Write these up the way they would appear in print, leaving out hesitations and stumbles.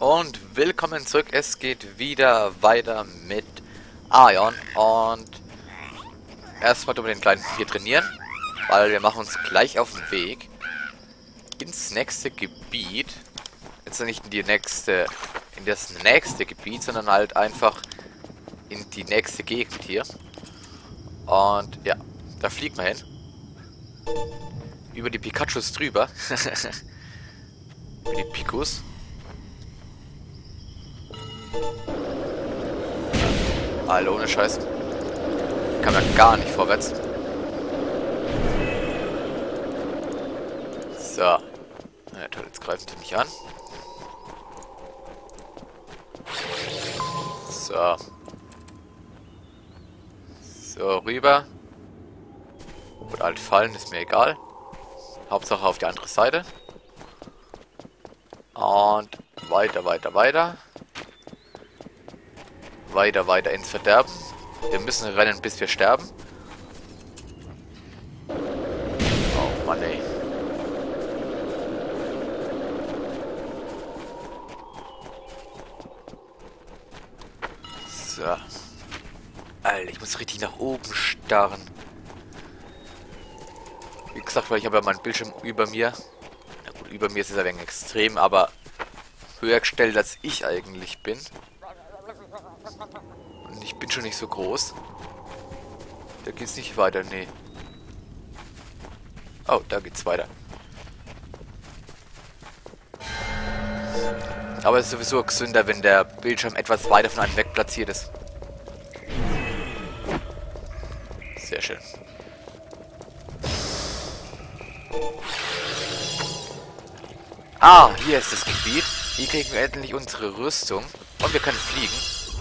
Und willkommen zurück. Es geht wieder weiter mit Aion. Und erstmal tun wir den Kleinen hier trainieren, weil wir machen uns gleich auf den Weg ins nächste Gebiet. Jetzt nicht in das nächste Gebiet, sondern halt einfach in die nächste Gegend hier. Und ja, da fliegt man hin. Über die Pikachus drüber. Über die Pikus. Alter, ohne Scheiß. Kann man gar nicht vorwärts. So. Ja, toll, jetzt greifen die mich an. So. So, rüber. Oder halt fallen, ist mir egal. Hauptsache auf die andere Seite. Und weiter, weiter, weiter. Weiter, weiter ins Verderben. Wir müssen rennen, bis wir sterben. Oh Mann, ey. So. Alter, ich muss richtig nach oben starren. Wie gesagt, weil ich habe ja meinen Bildschirm über mir. Na gut, über mir ist es ein wenig extrem, aber höher gestellt, als ich eigentlich bin. Und ich bin schon nicht so groß. Da geht's nicht weiter, nee. Oh, da geht's weiter. Aber es ist sowieso gesünder, wenn der Bildschirm etwas weiter von einem weg platziert ist. Sehr schön. Ah, hier ist das Gebiet. Hier kriegen wir endlich unsere Rüstung. Und wir können fliegen.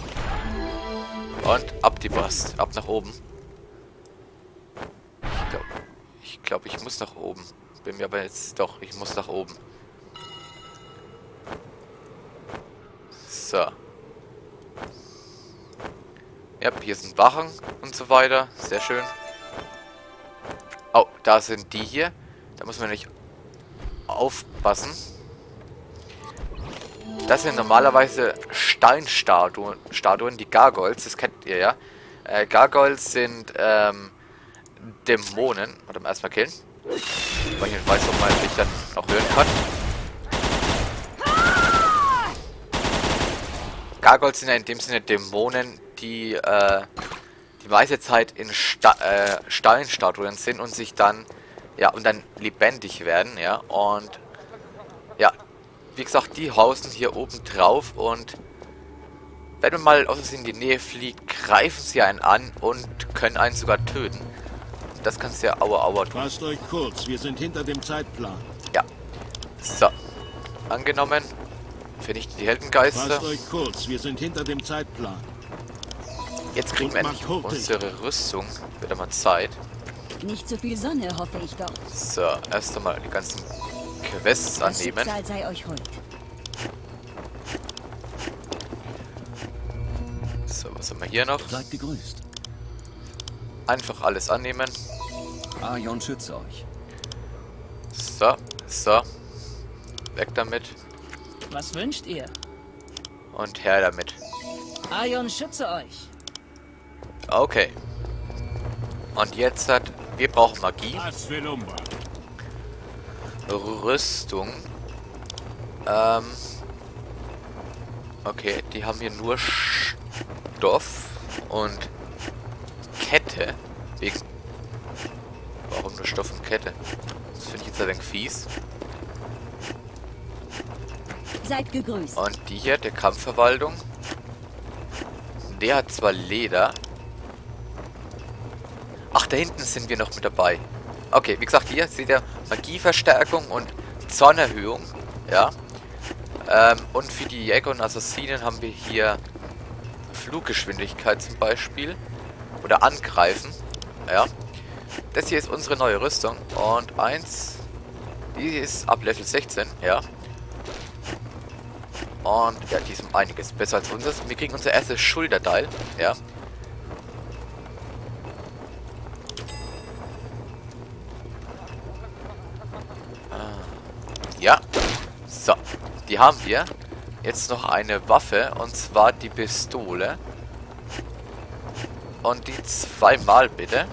Und ab die Post. Ab nach oben. Ich glaube, ich muss nach oben. Bin mir aber jetzt doch, ich muss nach oben. So. Ja, hier sind Wachen und so weiter. Sehr schön. Oh, da sind die hier. Da muss man nicht aufpassen. Das sind normalerweise Steinstatuen, die Gargoyles, das kennt ihr ja. Gargoyles sind Dämonen. Warte mal, erstmal killen. Weil ich nicht weiß, ob man sich dann noch hören kann. Gargoyles sind ja in dem Sinne Dämonen, die die meiste Zeit in Steinstatuen sind und sich dann, ja, und dann lebendig werden, ja. Und ja, wie gesagt, die hausen hier oben drauf und wenn man mal aus in die Nähe fliegt, greifen sie einen an und können einen sogar töten. Das kann sehr aua tun. Fasst euch kurz, wir sind hinter dem Zeitplan. Ja. So. Angenommen. Vernichten die Heldengeister. Fasst euch kurz, wir sind hinter dem Zeitplan. Jetzt kriegen wir endlich unsere Rüstung. Wird mal Zeit. Nicht zu viel Sonne, hoffe ich doch. So, erst einmal die ganzen Quests annehmen. Das Schicksal sei euch hold. So, was haben wir hier noch? Seid gegrüßt. Einfach alles annehmen. Aion schütze euch. So, so. Weg damit. Was wünscht ihr? Und her damit. Aion schütze euch. Okay. Und jetzt wir brauchen Magie. Rüstung. Okay, die haben hier nur Stoff und Kette. Warum nur Stoff und Kette? Das finde ich jetzt ein wenig fies. Seid gegrüßt. Und die hier, der Kampfverwaltung. Der hat zwar Leder. Ach, da hinten sind wir noch mit dabei. Okay, wie gesagt, hier seht ihr Magieverstärkung und Zornerhöhung. Ja. Und für die Jäger und Assassinen haben wir hier Fluggeschwindigkeit zum Beispiel. Oder Angreifen. Ja. Das hier ist unsere neue Rüstung. Und die ist ab Level 16. Ja. Und ja, die ist um einiges besser als unseres. Wir kriegen unser erstes Schulterteil. Ja. Ja. So. Die haben wir. Jetzt noch eine Waffe, und zwar die Pistole. Und die zweimal bitte.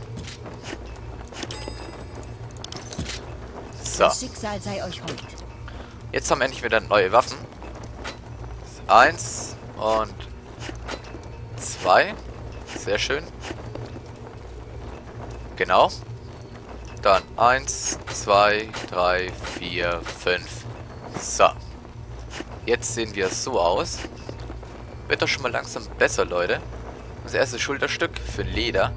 So. Das Schicksal sei euch hold. Jetzt haben wir endlich wieder neue Waffen. 1 und 2. Sehr schön. Genau. Dann 1, 2, 3, 4, 5. So. Jetzt sehen wir so aus. Wird doch schon mal langsam besser, Leute. Das erste Schulterstück für Leder.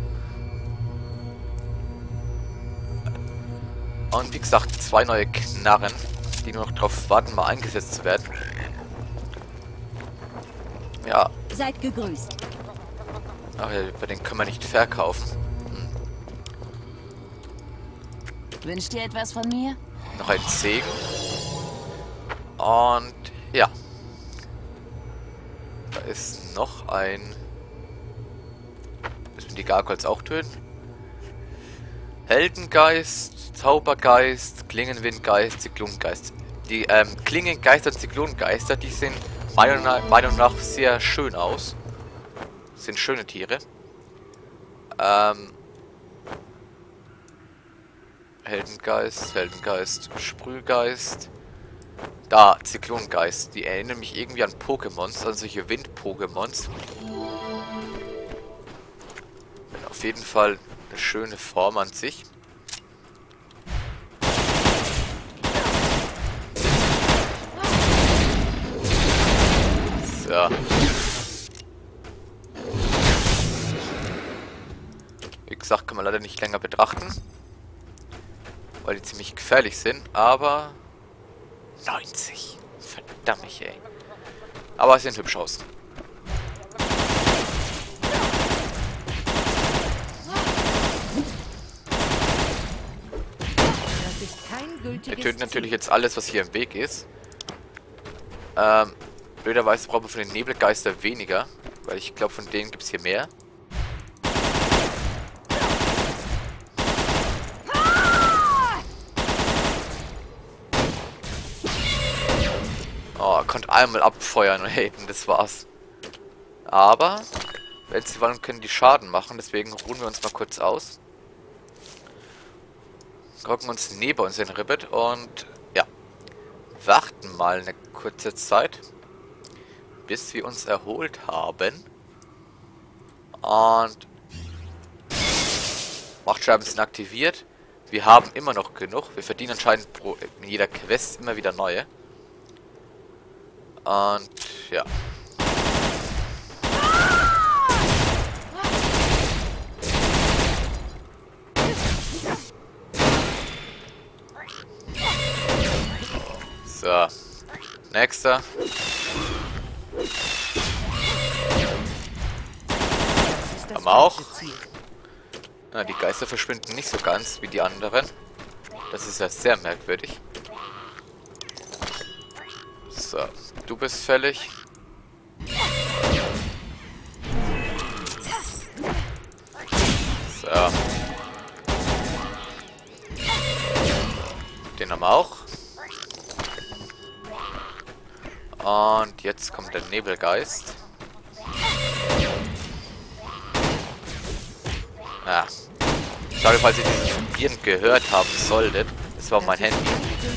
Und wie gesagt, 2 neue Knarren, die nur noch drauf warten, mal eingesetzt zu werden. Ja. Seid gegrüßt. Ach ja, bei denen können wir nicht verkaufen. Wünscht ihr etwas von mir? Noch ein Segen. Und ja. Da ist noch ein... Müssen wir die Gargoyles auch töten? Heldengeist, Zaubergeist, Klingenwindgeist, Zyklonengeist. Die Klingengeister und Zyklonengeister, die sehen meiner Meinung nach sehr schön aus. Sind schöne Tiere. Heldengeist, Sprühgeist. Da, Zyklonengeist. Die erinnern mich irgendwie an Pokémons, an solche Wind-Pokémons. Auf jeden Fall eine schöne Form an sich. So. Wie gesagt, kann man leider nicht länger betrachten, weil die ziemlich gefährlich sind, aber 90. Verdammt, ey. Aber sie sehen hübsch aus. Das ist kein gültiges Wir töten natürlich Ziel. jetzt alles, was hier im Weg ist. Blöderweise brauchen wir von den Nebelgeister weniger, weil ich glaube, von denen gibt es hier mehr. Oh, konnte einmal abfeuern und haten, das war's. Aber, wenn sie wollen, können die Schaden machen, deswegen ruhen wir uns mal kurz aus. Gucken uns neben uns in Ribbit und ja, warten mal eine kurze Zeit, bis wir uns erholt haben. Und Machtscheiben sind aktiviert. Wir haben immer noch genug. Wir verdienen anscheinend in jeder Quest immer wieder neue. Und ja. So. Nächster. Haben wir auch. Ja, die Geister verschwinden nicht so ganz wie die anderen. Das ist ja sehr merkwürdig. So, du bist fällig. So. Den haben wir auch. Und jetzt kommt der Nebelgeist. Ja. Sorry, falls ihr dieses Vibrieren gehört haben solltet. Das war mein Handy.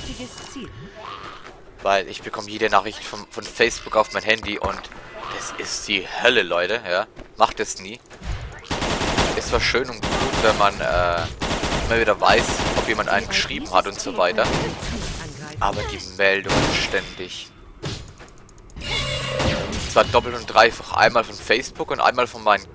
Weil ich bekomme jede Nachricht von Facebook auf mein Handy und das ist die Hölle, Leute. Ja, macht es nie. Ist zwar schön und gut, wenn man immer wieder weiß, ob jemand einen geschrieben hat und so weiter. Aber die Meldungen ständig. Zwar doppelt und dreifach. Einmal von Facebook und einmal von meinem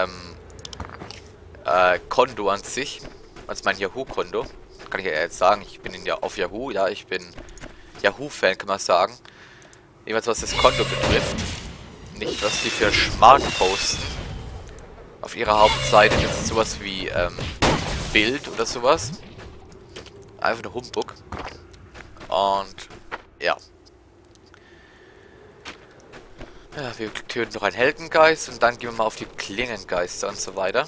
Konto an sich. Also mein Yahoo-Konto. Kann ich ja jetzt sagen, ich bin auf Yahoo. Ja, ich bin Yahoo-Fan, kann man sagen. Jedenfalls was das Konto betrifft. Nicht, was die für Schmarrn posten. Auf ihrer Hauptseite ist sowas wie Bild oder sowas. Einfach nur Humbug. Und ja. Ja, wir töten noch einen Heldengeist und dann gehen wir mal auf die Klingengeister und so weiter.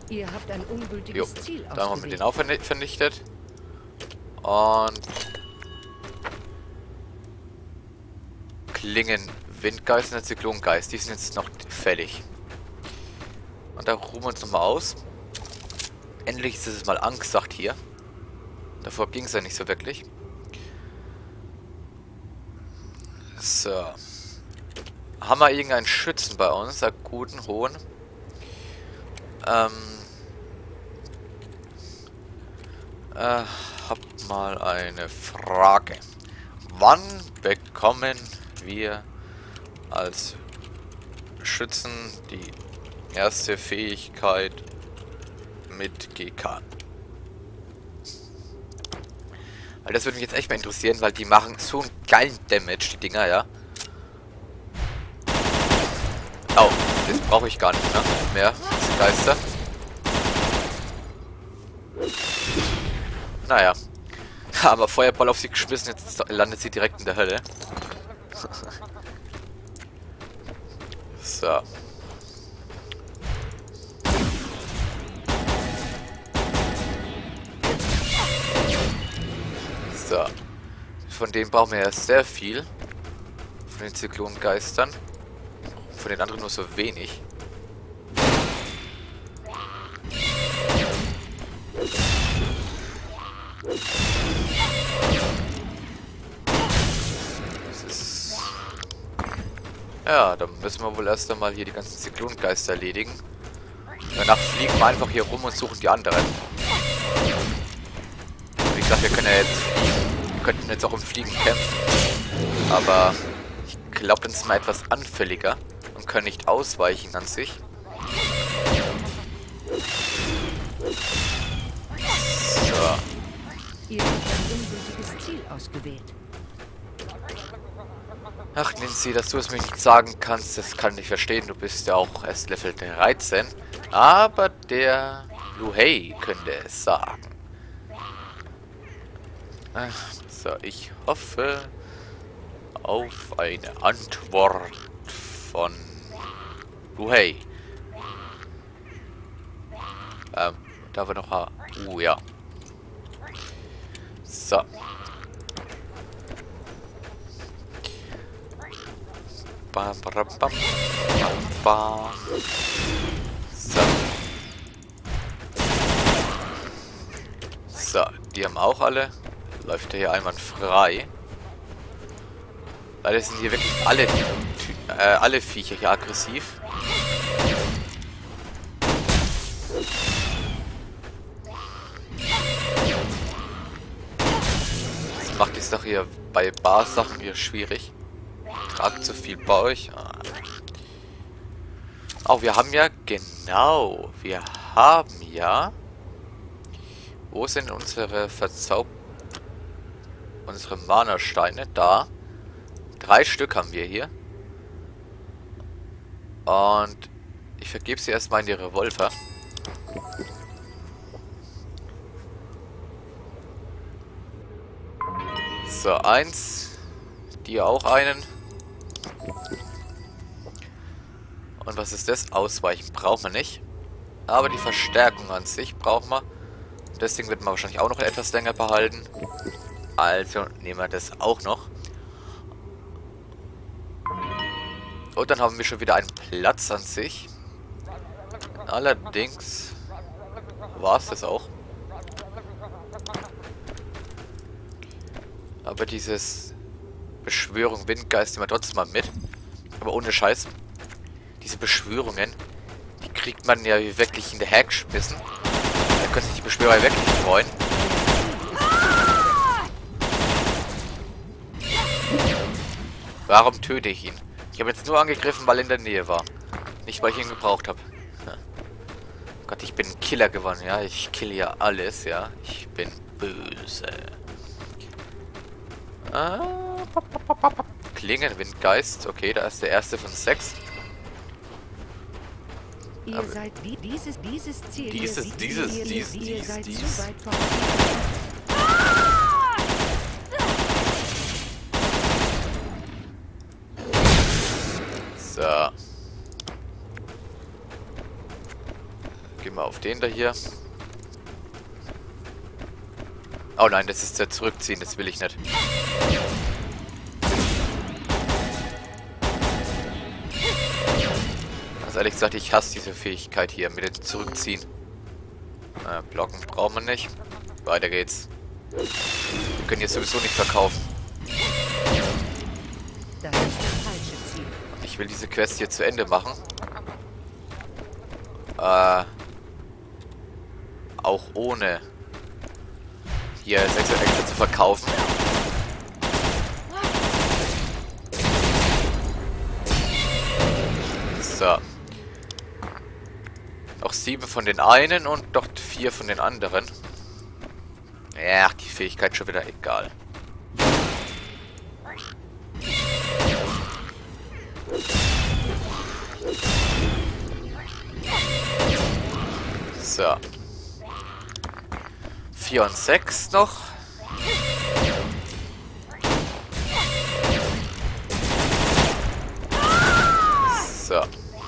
Ihr habt ein Jo, ungültiges Ziel da haben wir den ausgewählt. auch vernichtet. Und Klingen, Windgeist und der Zyklongeist, die sind jetzt noch fällig. Und da ruhen wir uns nochmal aus. Endlich ist es mal angesagt hier. Davor ging es ja nicht so wirklich. So. Haben wir irgendeinen Schützen bei uns, einen guten, hohen? Hab mal eine Frage. Wann bekommen wir als Schützen die erste Fähigkeit mit GK? Weil das würde mich jetzt echt mal interessieren, weil die machen so einen geilen Damage, die Dinger, ja. Oh, das brauche ich gar nicht, ne? Mehr, diese Geister. Naja. Aber Feuerball auf sie geschmissen, jetzt landet sie direkt in der Hölle. So. So. Von denen brauchen wir ja sehr viel. Von den Zyklongeistern. Von den anderen nur so wenig. Das ist... Ja, dann müssen wir wohl erst einmal hier die ganzen Zyklongeister erledigen. Danach fliegen wir einfach hier rum und suchen die anderen. Wie gesagt, wir können ja jetzt fliegen. Wir könnten jetzt auch im Fliegen kämpfen. Aber ich glaube, dann sind wir etwas anfälliger und können nicht ausweichen an sich. So. Ihr habt ein ungültiges Ziel ausgewählt. Ach, Nancy, dass du es mir nicht sagen kannst, das kann ich verstehen. Du bist ja auch erst Level 13. Aber der Luhei könnte es sagen. Ach, so, ich hoffe auf eine Antwort von Luhei. Da war noch... ja. So. Bam, bam, bam, bam. So. So, die haben auch alle. Läuft ja hier einwandfrei. Leider sind hier wirklich alle Viecher hier aggressiv. Das macht die Sache hier bei Bar-Sachen hier schwierig. Tragt zu viel bei euch. Oh, wir haben ja... Genau. Wir haben ja... Wo sind unsere unsere Mana-Steine? Da. 3 Stück haben wir hier. Und ich vergebe sie erstmal in die Revolver. So, 1. Die auch einen. Und was ist das? Ausweichen brauchen wir nicht. Aber die Verstärkung an sich brauchen wir. Deswegen wird man wahrscheinlich auch noch etwas länger behalten. Also nehmen wir das auch noch. Und dann haben wir schon wieder einen Platz an sich. Allerdings war es das auch. Aber dieses Beschwörung Windgeist nehmen wir trotzdem mal mit. Aber ohne Scheiß. Diese Beschwörungen, die kriegt man ja wirklich in der Hack geschmissen. Da können sich die Beschwörer wirklich freuen. Warum töte ich ihn? Ich habe jetzt nur angegriffen, weil er in der Nähe war. Nicht, weil ich ihn gebraucht habe. Gott, ich bin ein Killer geworden, ja. Ich kill ja alles, ja. Ich bin böse. Klingen, Windgeist. Okay, da ist der erste von 6. Ihr seid dieses Ziel. Ihr seid zu weit vom So. Gehen wir auf den da hier. Oh nein, das ist der Zurückziehen, das will ich nicht. Also ehrlich gesagt, ich hasse diese Fähigkeit hier mit dem Zurückziehen. Blocken brauchen wir nicht. Weiter geht's. Wir können jetzt sowieso nicht verkaufen. Das ist das falsche Ziel. Ich will diese Quest hier zu Ende machen. Auch ohne hier 6 extra zu verkaufen. So. Noch 7 von den einen und doch 4 von den anderen. Ja, die Fähigkeit schon wieder egal. So. 4 und 6 noch. So.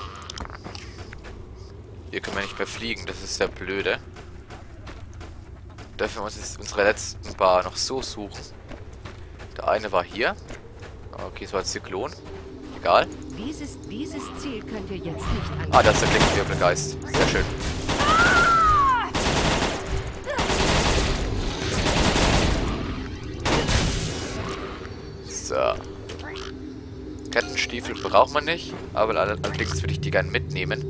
Hier können wir nicht mehr fliegen, das ist sehr blöde. Dürfen wir uns jetzt unsere letzten paar noch so suchen. Der eine war hier. Okay, es war ein Zyklon. Egal. Dieses Ziel könnt ihr jetzt nicht angreifen. Ah, das ist der Klingenwirbelgeist. Sehr schön. So. Kettenstiefel braucht man nicht, aber allerdings würde ich die gerne mitnehmen.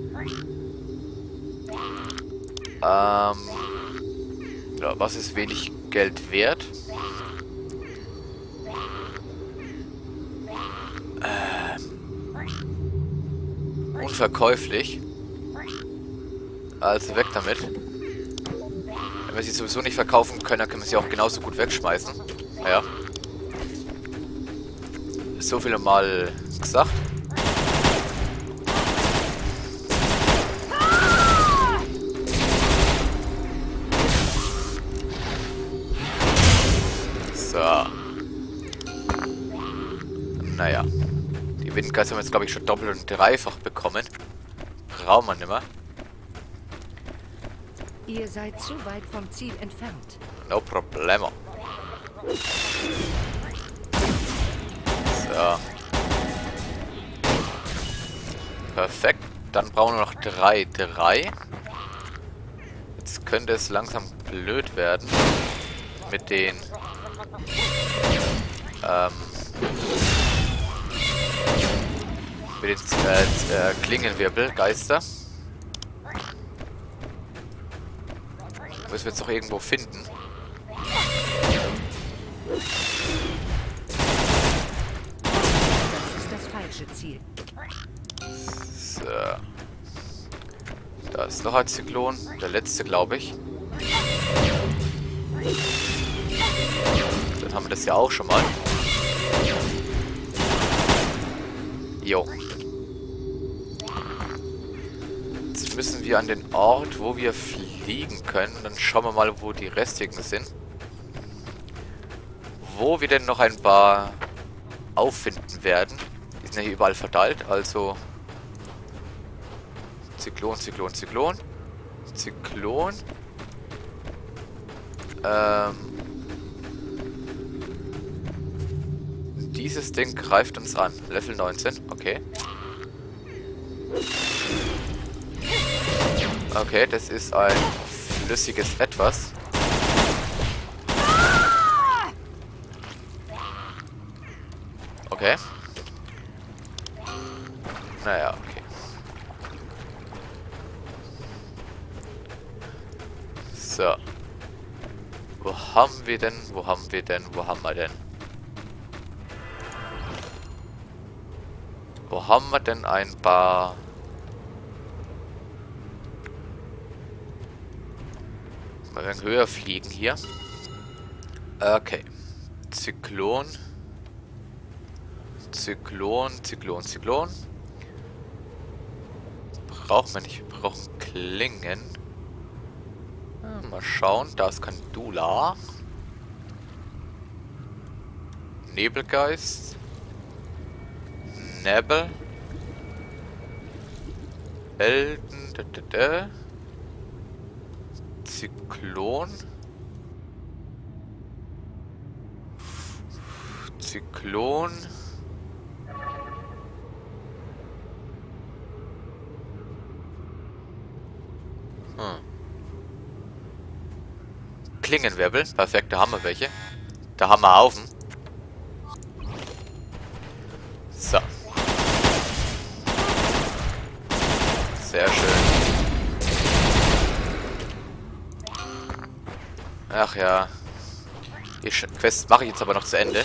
Ja, was ist wenig Geld wert? Unverkäuflich. Also weg damit. Wenn wir sie sowieso nicht verkaufen können, dann können wir sie auch genauso gut wegschmeißen. Naja. So viel mal gesagt. So. Naja. Die Windgeister haben wir jetzt, glaube ich, schon doppelt und dreifach bekommen. Brauchen wir nicht mehr. Ihr seid zu weit vom Ziel entfernt. No problemo. So. Perfekt. Dann brauchen wir noch 3. Jetzt könnte es langsam blöd werden. Mit den Klingenwirbelgeister. Müssen wir jetzt noch irgendwo finden. Das ist das falsche Ziel. So. Da ist noch ein Zyklon. Der letzte, glaube ich. Dann haben wir das ja auch schon mal. Jo. Jetzt müssen wir an den Ort, wo wir fliegen können. Dann schauen wir mal, wo die restigen sind. Wo wir denn noch ein paar auffinden werden. Die sind ja hier überall verteilt, also Zyklon, Zyklon, Zyklon. Zyklon. Dieses Ding greift uns an. Level 19, okay. Okay, das ist ein flüssiges Etwas. Okay. Naja, okay. So. Wo haben wir denn? Wo haben wir denn? Wo haben wir denn? Wo haben wir denn ein paar... Wir werden höher fliegen hier. Okay. Zyklon. Zyklon, Zyklon, Zyklon. Brauchen wir nicht. Wir brauchen Klingen. Mal schauen. Da ist Kandula. Nebelgeist. Nebel. Elden. Zyklon. Zyklon. Klingenwirbel. Perfekt, da haben wir welche. Da haben wir Haufen. So. Sehr schön. Ach ja. Die Quest mache ich jetzt aber noch zu Ende.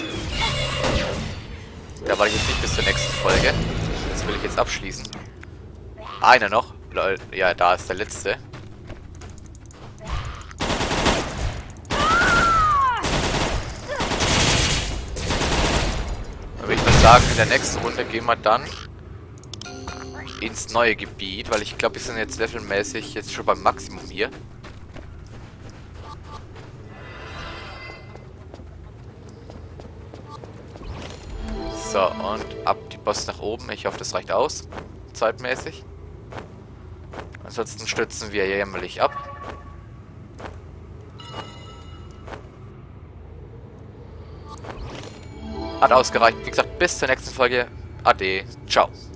Da war ich jetzt nicht bis zur nächsten Folge. Das will ich jetzt abschließen. Einer noch. Ja, da ist der letzte. Dann würde ich mal sagen, in der nächsten Runde gehen wir dann ins neue Gebiet, weil ich glaube, wir sind jetzt levelmäßig jetzt schon beim Maximum hier. So, und ab die Boss nach oben. Ich hoffe, das reicht aus. Zeitmäßig. Ansonsten stützen wir jämmerlich ab. Hat ausgereicht. Wie gesagt, bis zur nächsten Folge. Ade. Ciao.